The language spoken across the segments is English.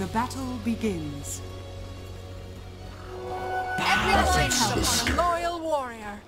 battle begins. Everyone counts on a loyal warrior.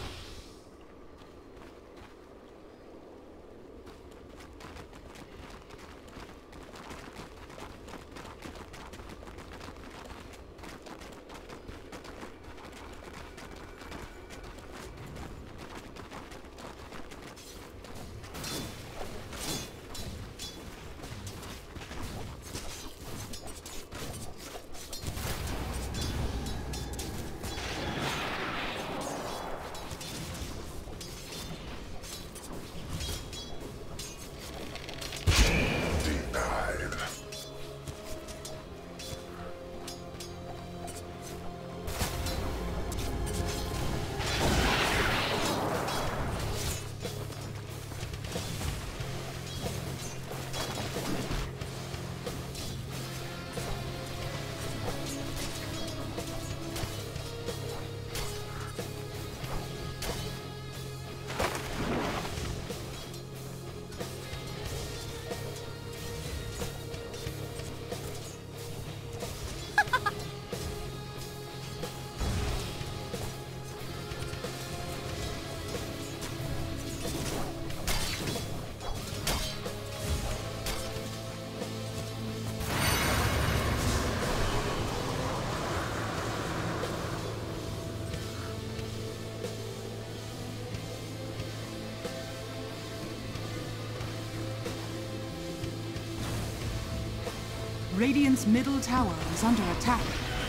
Radiant's middle tower is under attack.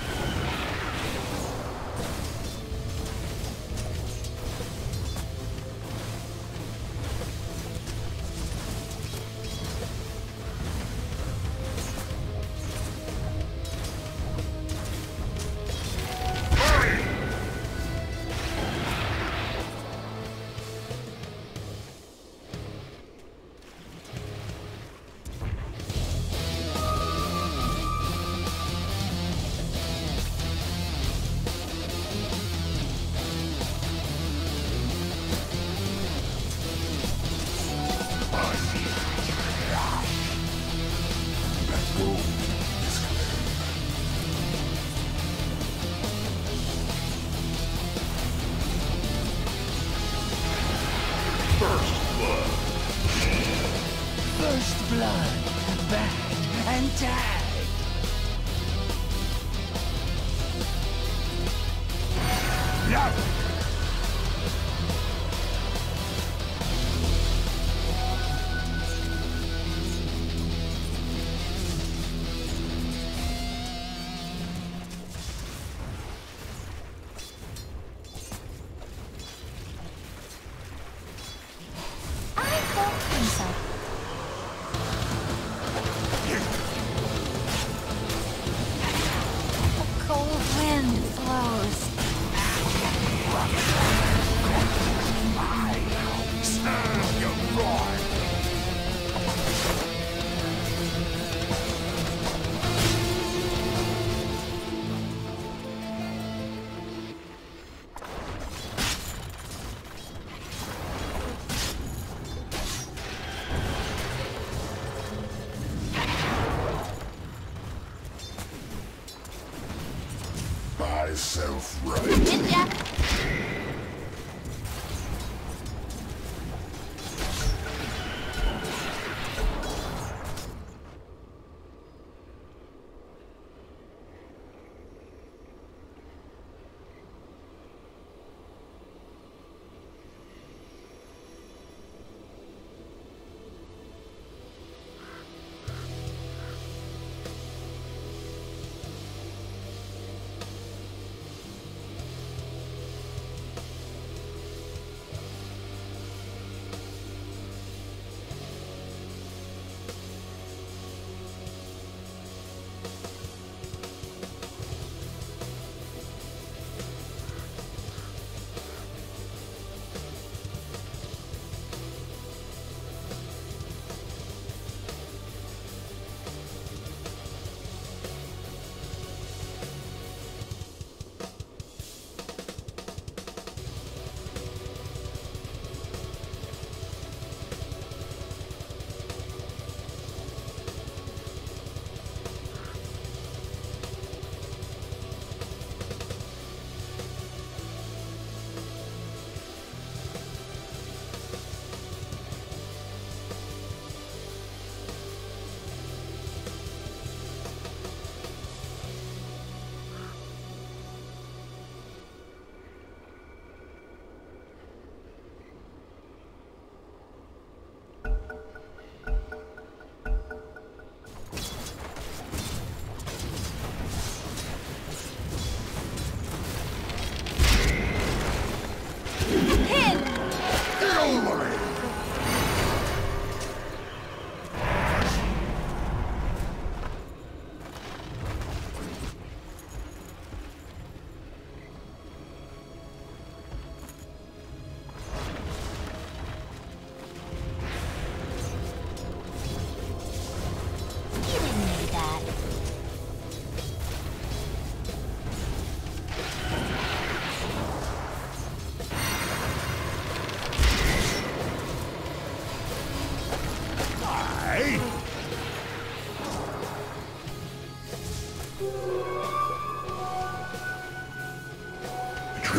First blood, bad and tag. Self-right.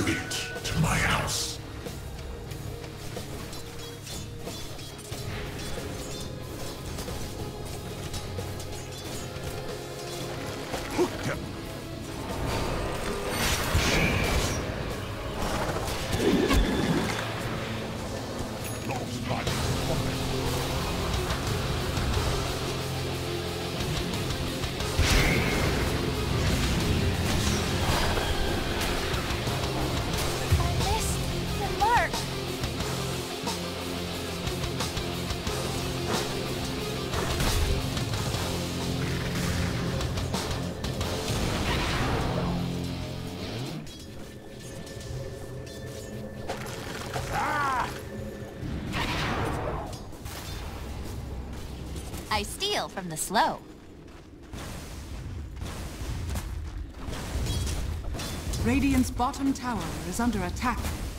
tribute to my house. I steal from the slow. Radiant's bottom tower is under attack.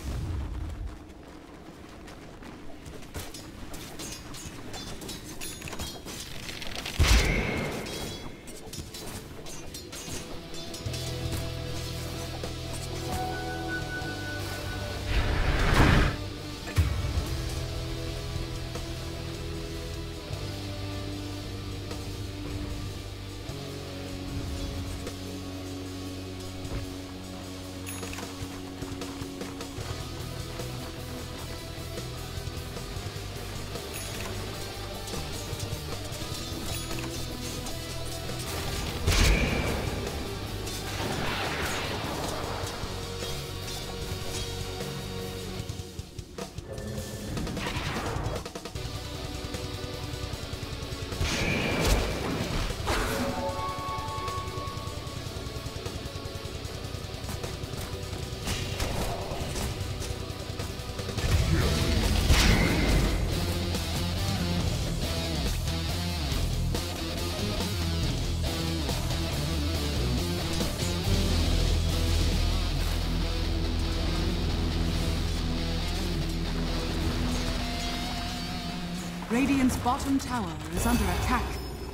Radiant's bottom tower is under attack.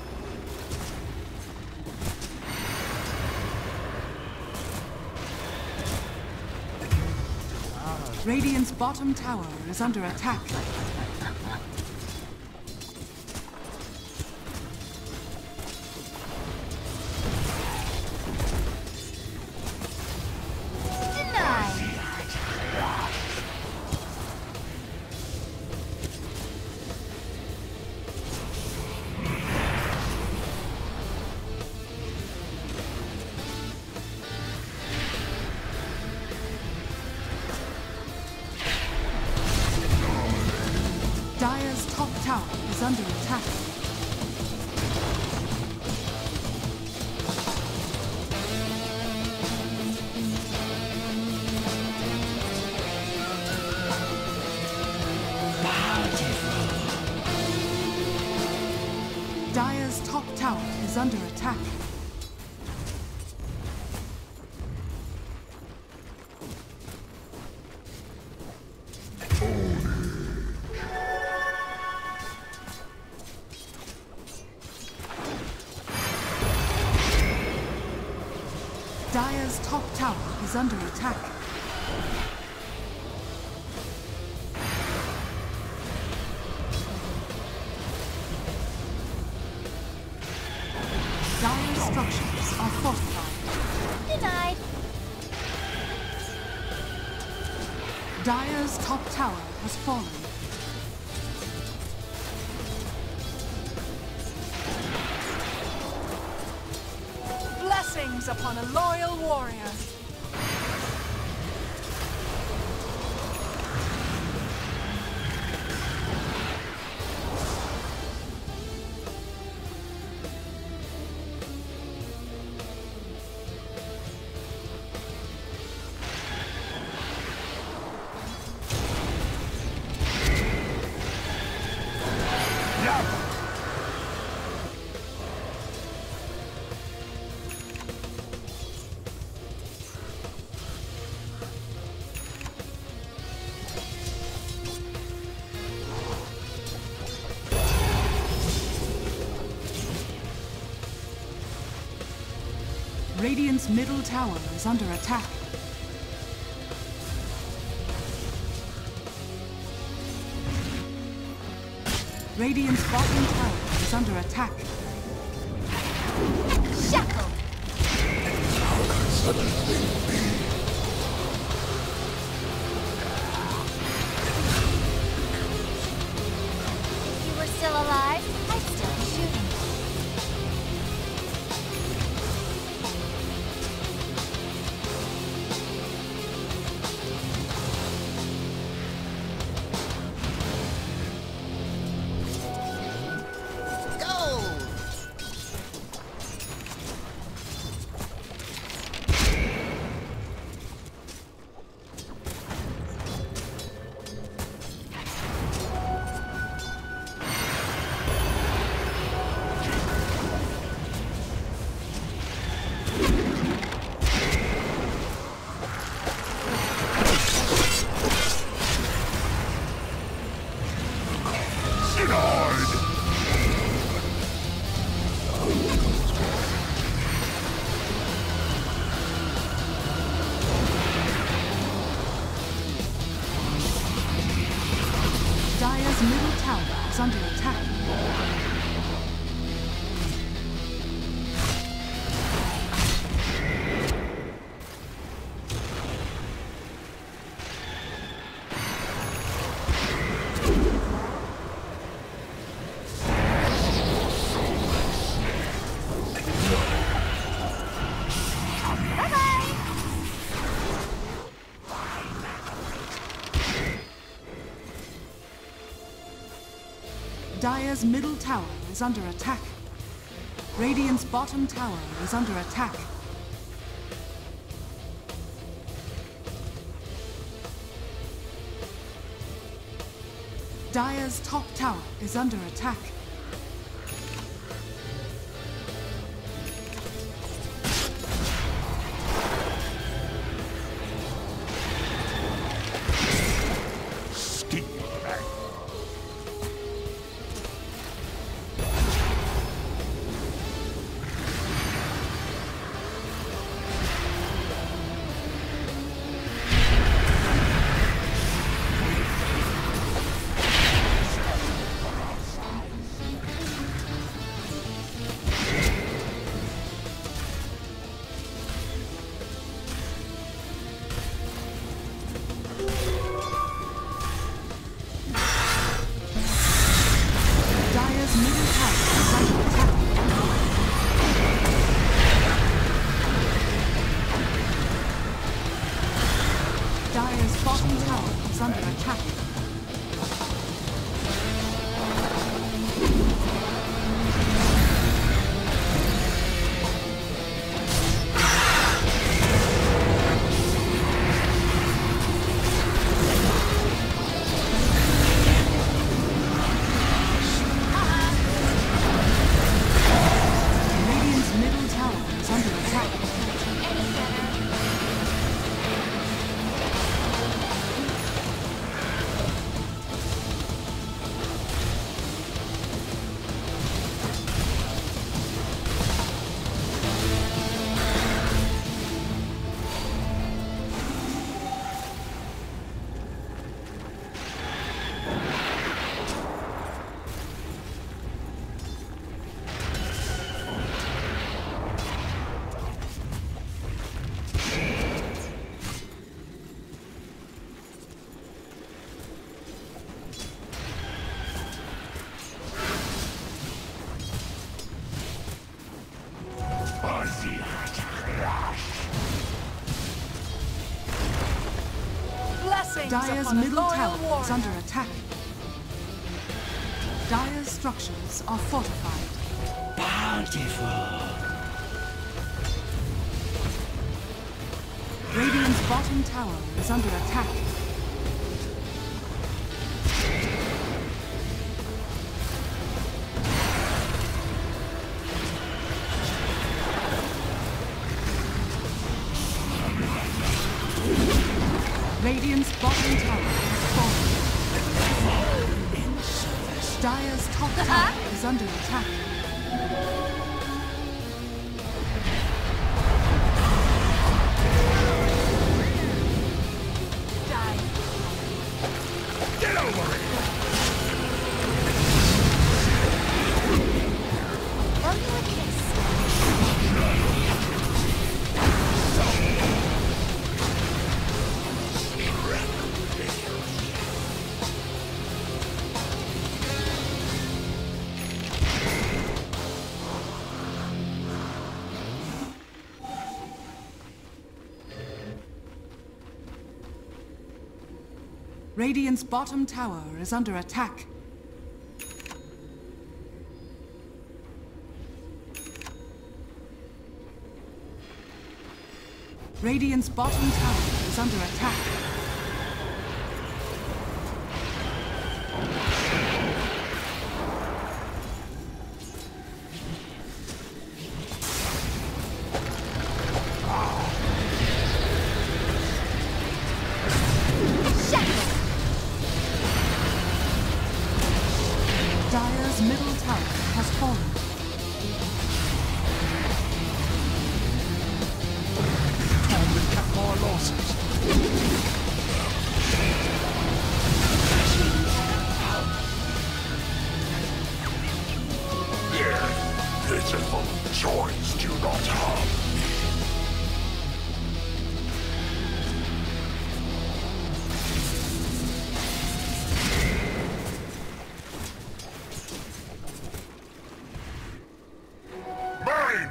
Radiant's bottom tower is under attack. Dire's top tower is under attack. Dire's top tower is under attack. Dire's top tower is under attack. Dire's structures are fortified. Denied. Dire's top tower has fallen. Blessings upon a loyal warrior. Radiant's middle tower is under attack. Radiant's bottom tower is under attack. Shackled. How could such a thing be? If you were still alive, I'd still be shooting. Dire's middle tower is under attack. Dire's middle tower is under attack. Radiant's bottom tower is under attack. Dire's top tower is under attack. Dire's bottom tower is under attack. Radiant's middle tower is under attack. Blessings Dire's upon a middle loyal tower is warrior. under attack. Dire's structures are fortified. Bountiful. Radiant's bottom tower is under attack. Radiant's bottom tower is falling. Dire's top tower is under attack. Die. Get over it! Radiant's bottom tower is under attack. Radiant's bottom tower is under attack. Dire's middle tower has fallen. Time to cut my losses. Pitiful joys do not harm me. Mine!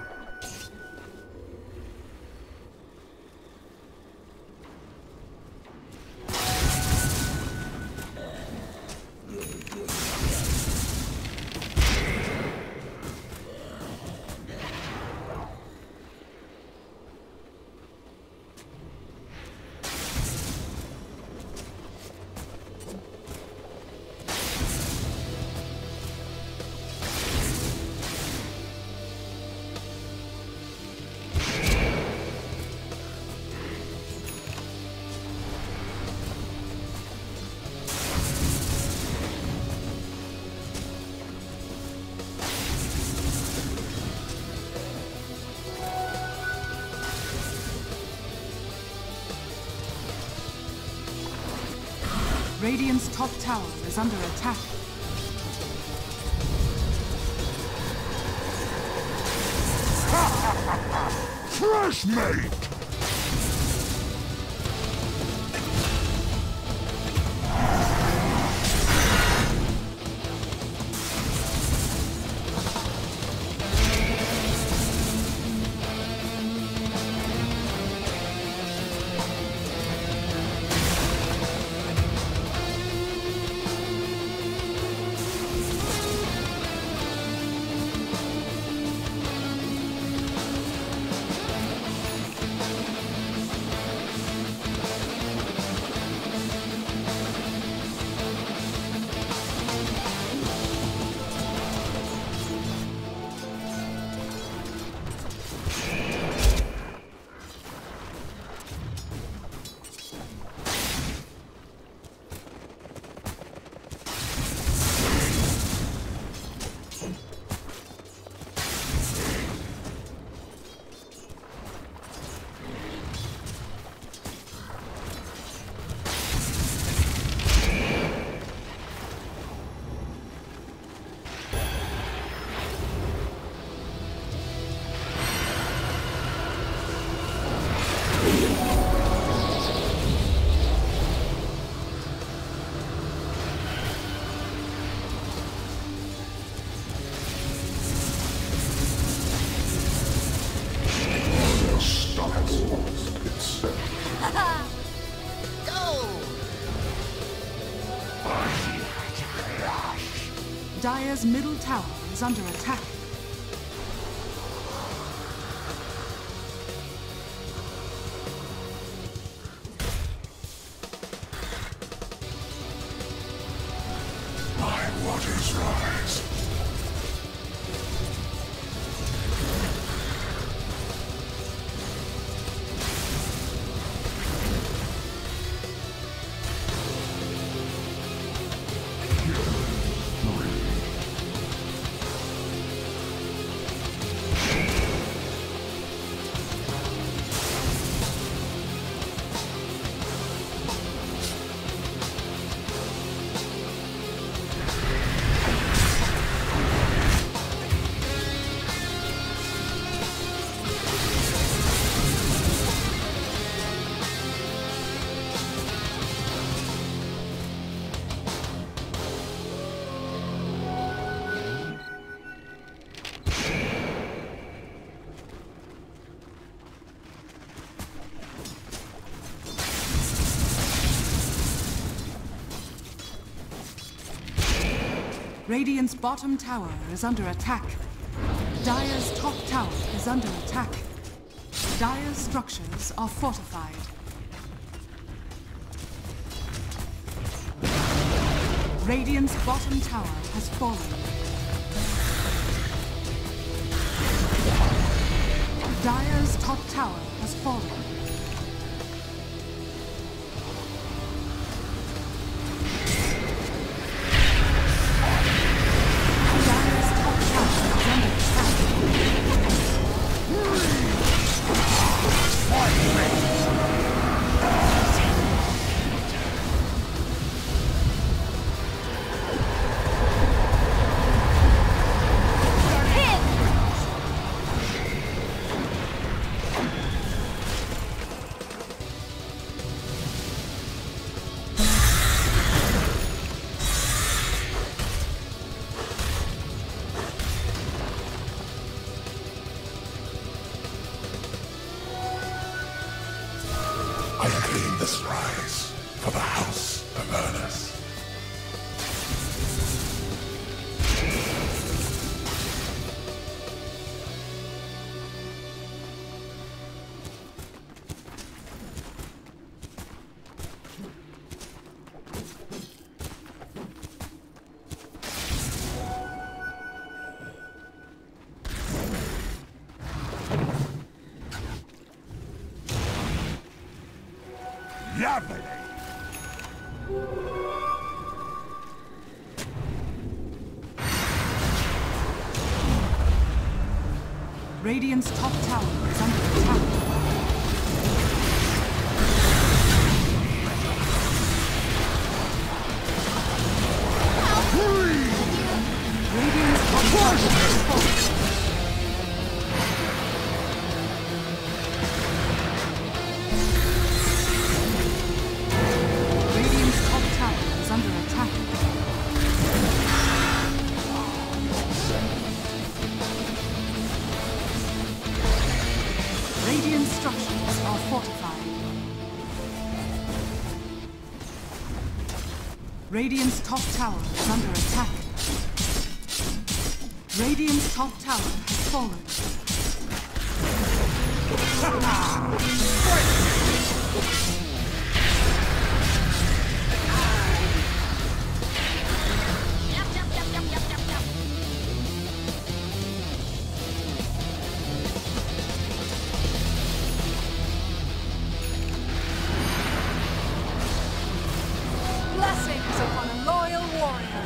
Radiant's top tower is under attack. Fresh mate! Dire's middle tower is under attack. My waters rise. Radiant's bottom tower is under attack. Dire's top tower is under attack. Dire's structures are fortified. Radiant's bottom tower has fallen. Dire's top tower has fallen. Dire's top tower is under attack. I claim this prize for the House of Ernest. Radiant's top tower is under attack. Radiant's top tower is falling. Radiant's top tower is under attack. Radiant structures are fortified. Radiant's top tower is under attack. Radiant's top tower has fallen. Blessings upon a loyal warrior.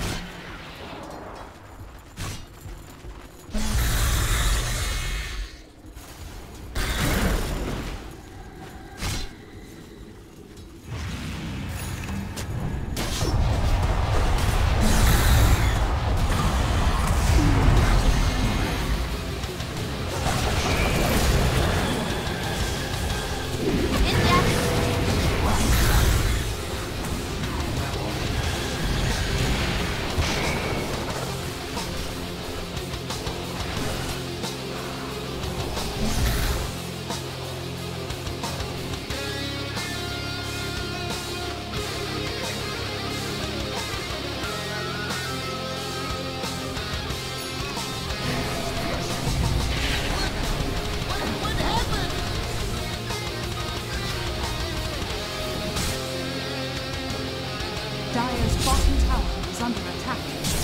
Dire's bottom tower is under attack.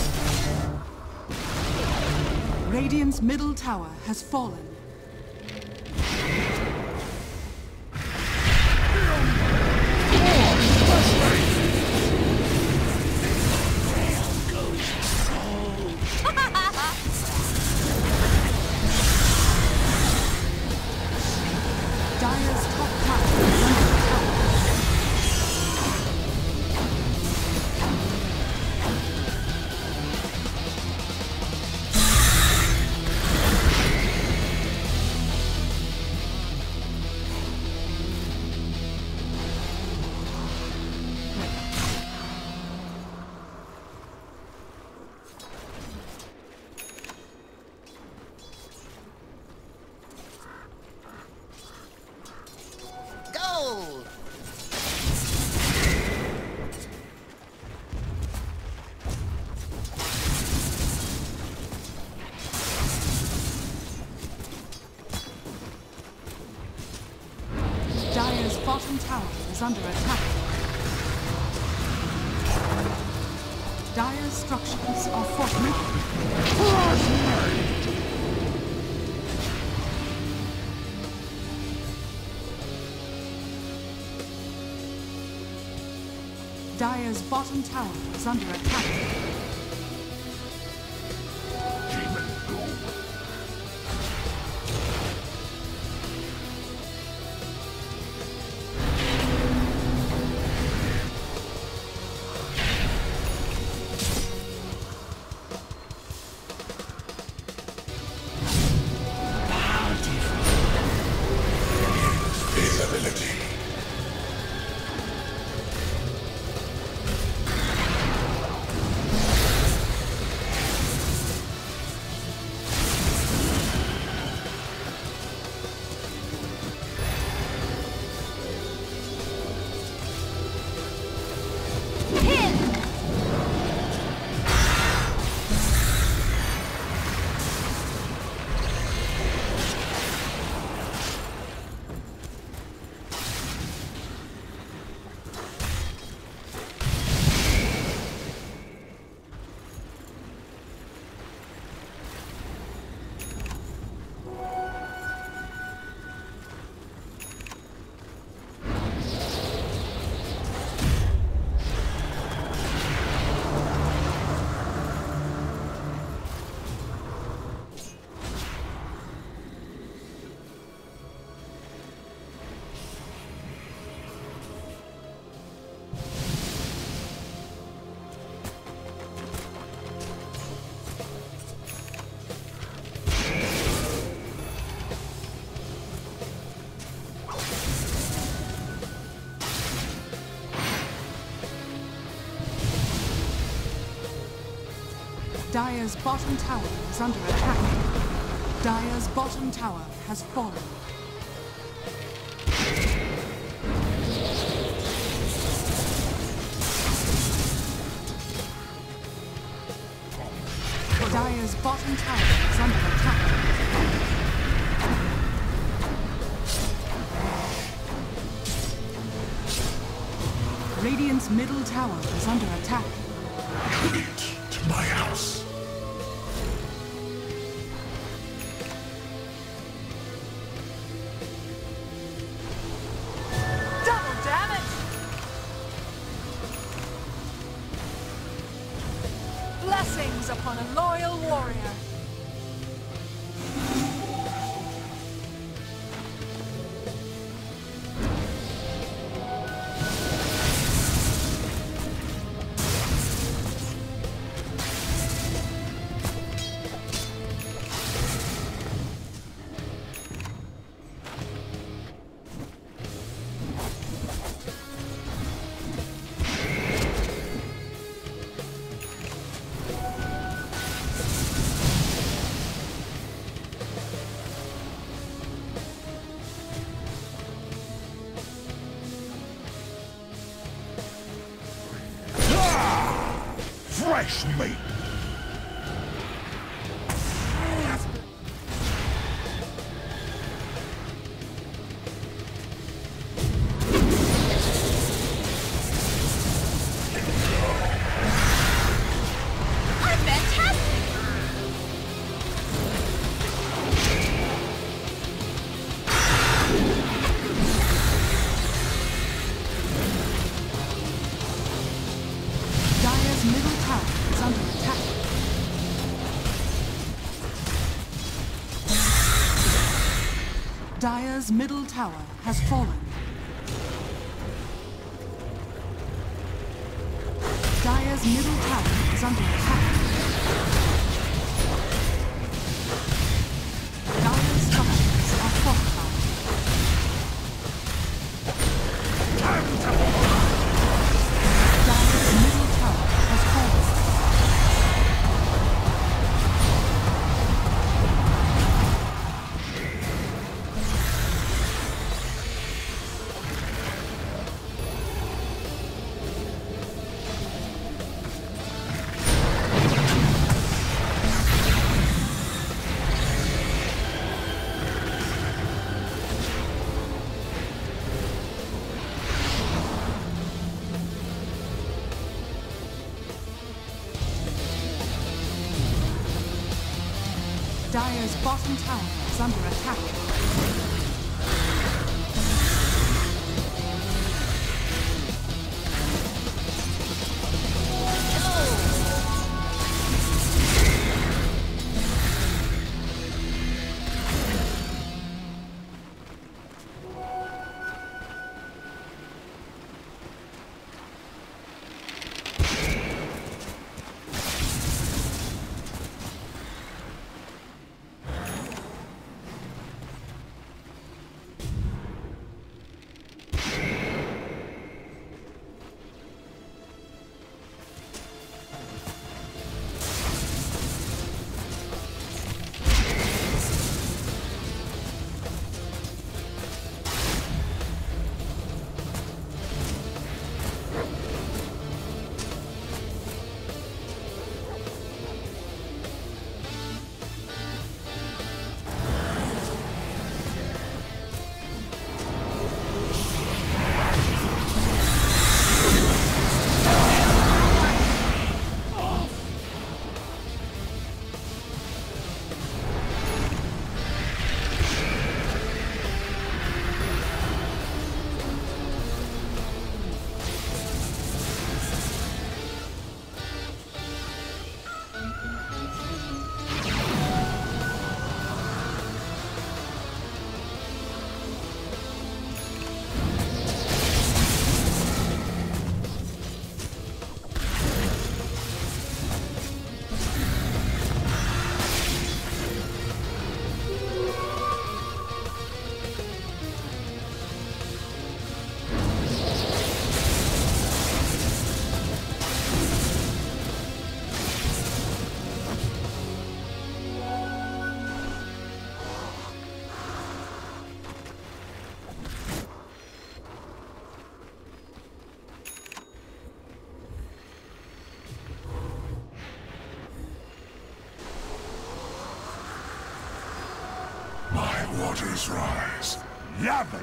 Radiant's middle tower has fallen. Dire's top tower is under attack. bottom tower is under attack. Dire's structures are fortified. Dire's bottom tower is under attack. Dire's bottom tower is under attack. Dire's bottom tower has fallen. Dire's bottom tower is under attack. Radiant's middle tower is under attack. Lead to my house. Double damage! Blessings upon a loyal warrior. Fresh meat! I'm fantastic! Dire's middle tower is under attack. Dire's middle tower has fallen. Dire's middle tower is under attack. Dire's structures are fortified. Dire's middle tower has fallen. Dire's bottom tower is under attack. Waters rise. Lovely!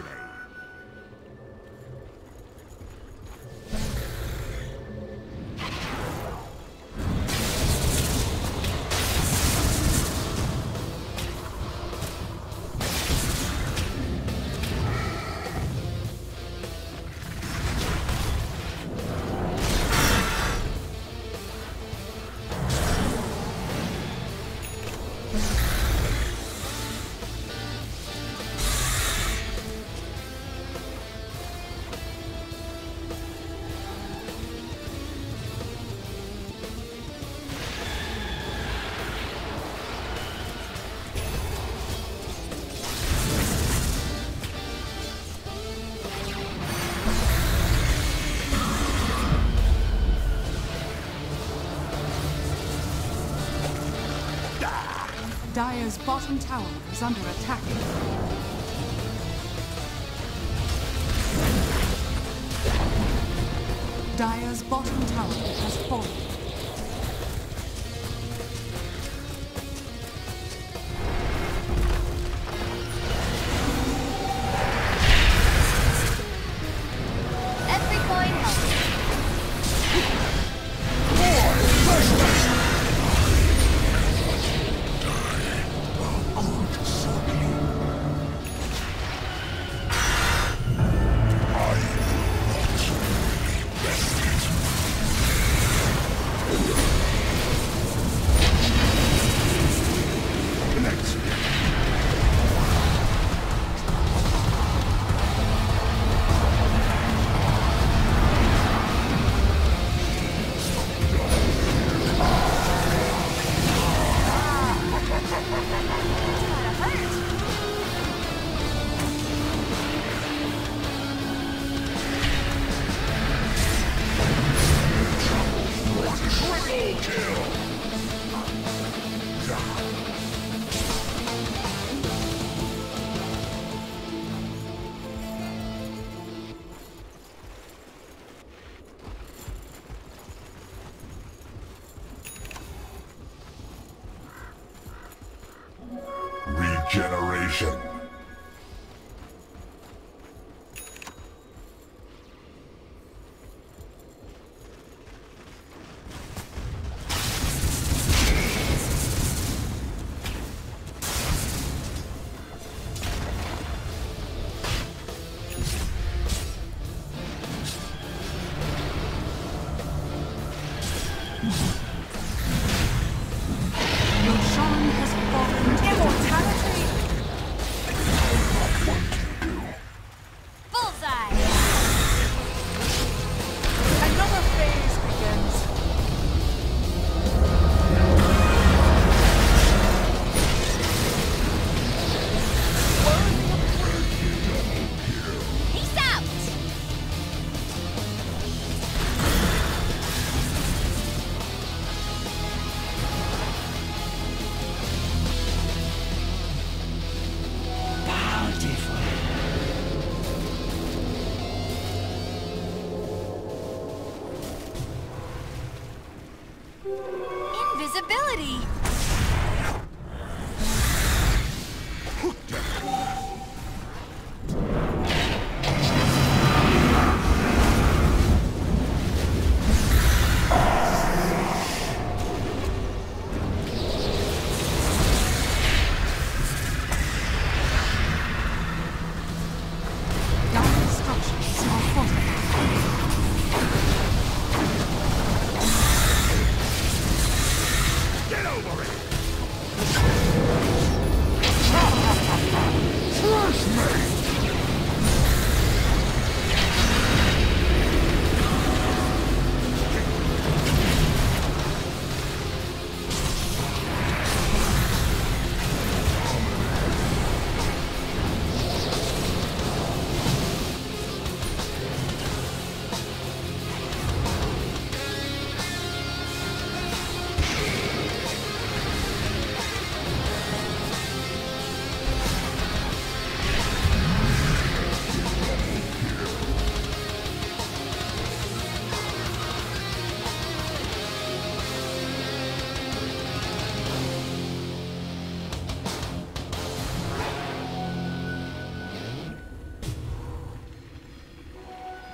Dire's bottom tower is under attack. Dire's bottom tower has fallen. Every coin helps.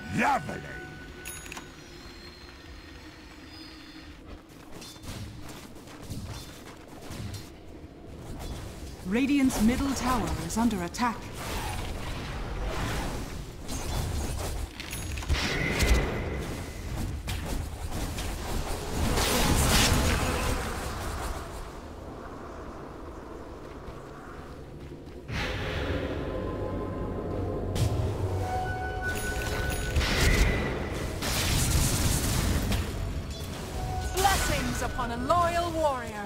Lovely! Radiant's middle tower is under attack. Blessings upon a loyal warrior.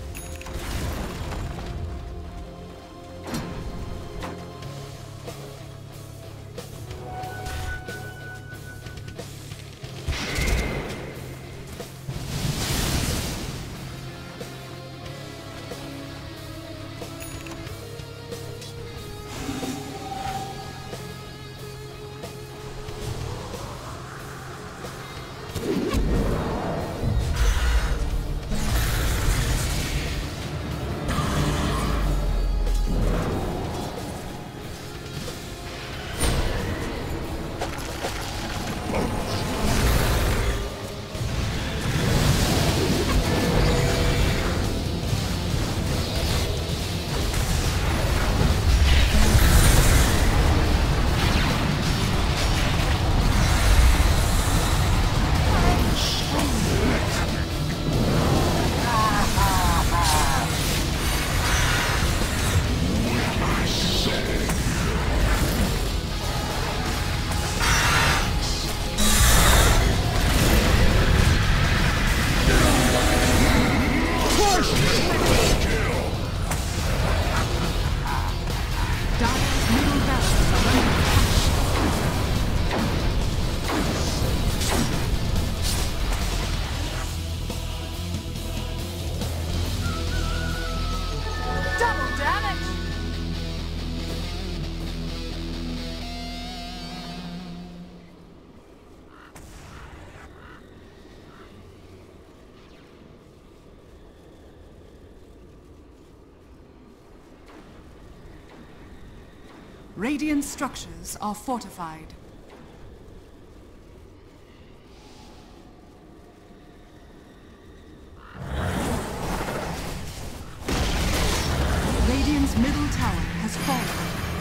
Dire's middle barracks are under attack. Double damage! Radiant structures are fortified. Radiant's middle tower has fallen.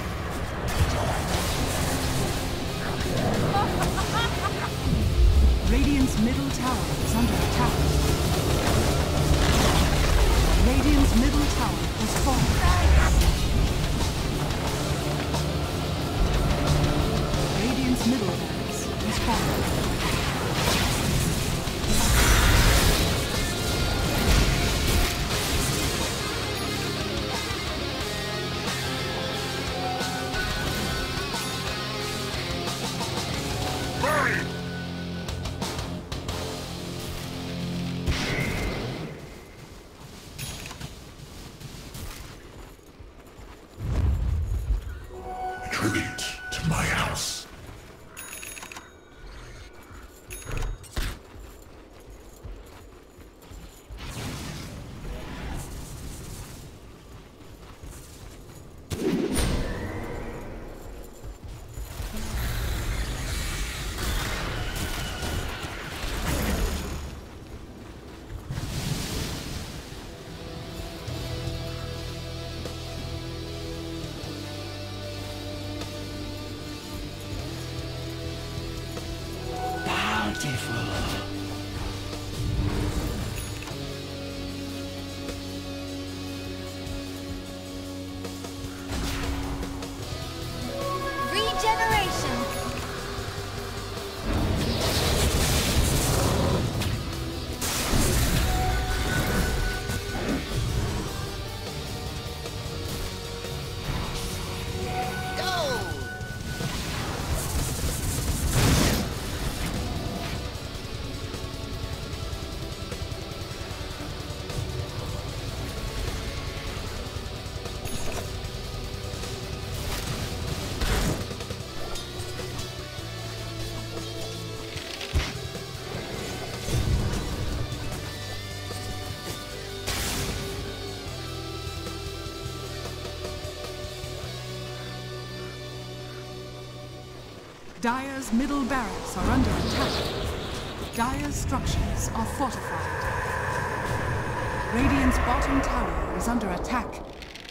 Radiant's middle tower is under attack. Radiant's middle tower has fallen. Radiant's middle barracks is fallen. Tribute to my house. Regeneration. Dire's middle barracks are under attack. Dire's structures are fortified. Radiant's bottom tower is under attack.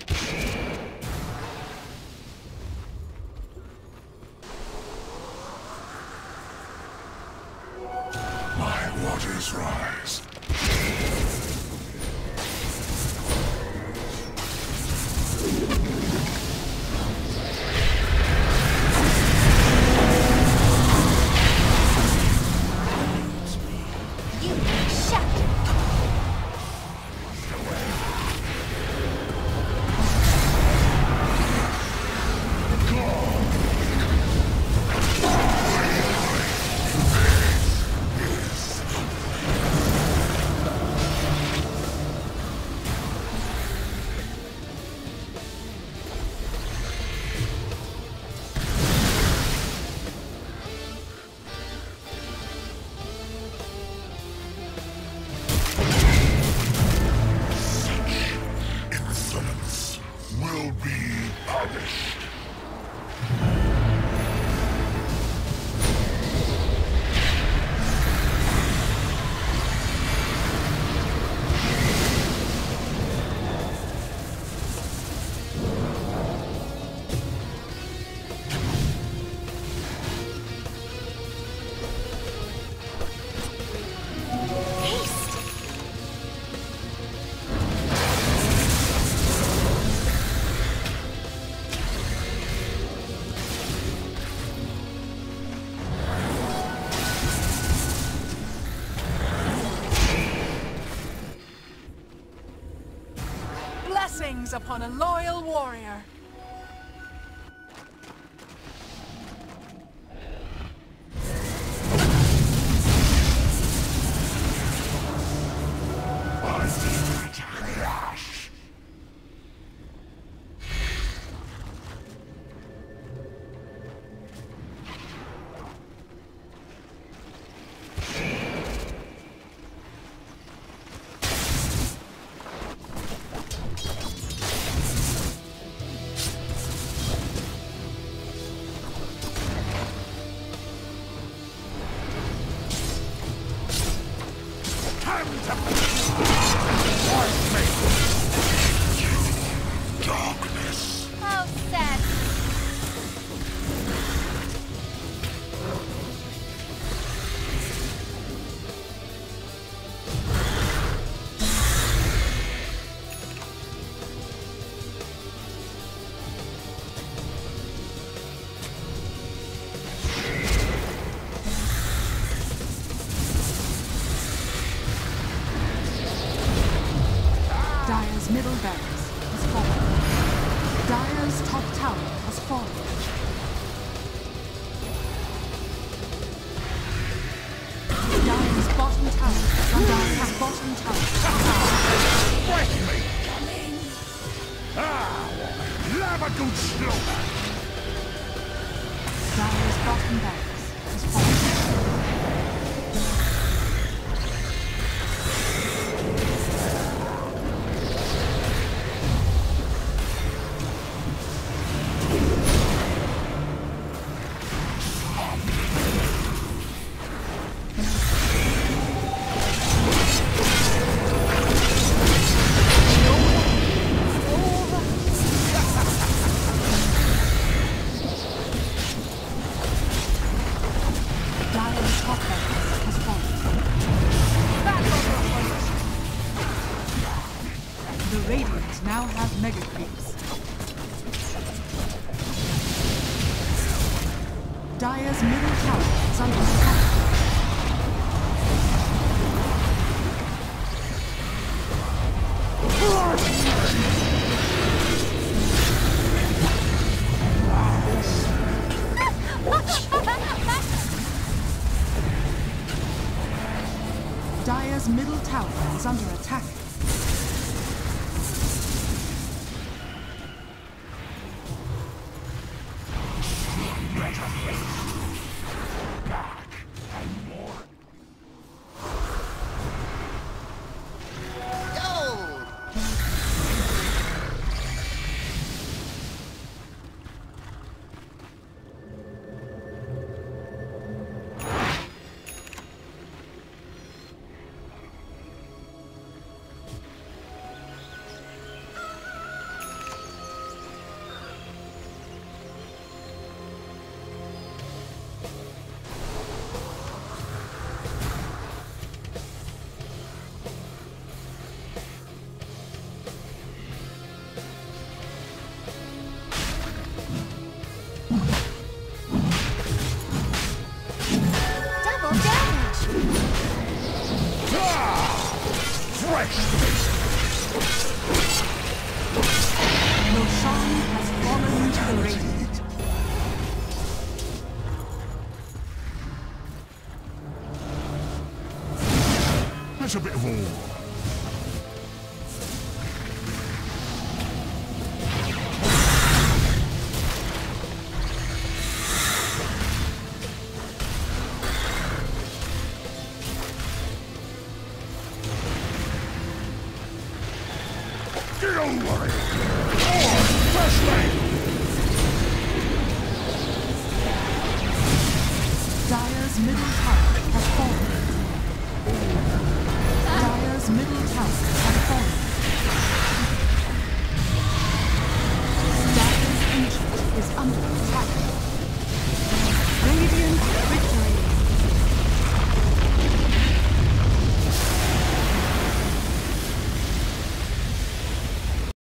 My waters rise. Will be punished. Blessings upon a loyal warrior. Darkness. Oh, sad. Dire's middle barracks has fallen. Dire's top tower has fallen. Dire's bottom tower is under attack. Bottom tower. Break me! Lava good slow! Dire's bottom barracks has fallen. Dire's top barracks has fallen. The Radiant now have mega creeps. Dire's middle tower is under attack. Dire's middle tower is under attack. Roshan has fallen to the Radiant. That's a bit of war. Get over it! First lane! Dire's middle tower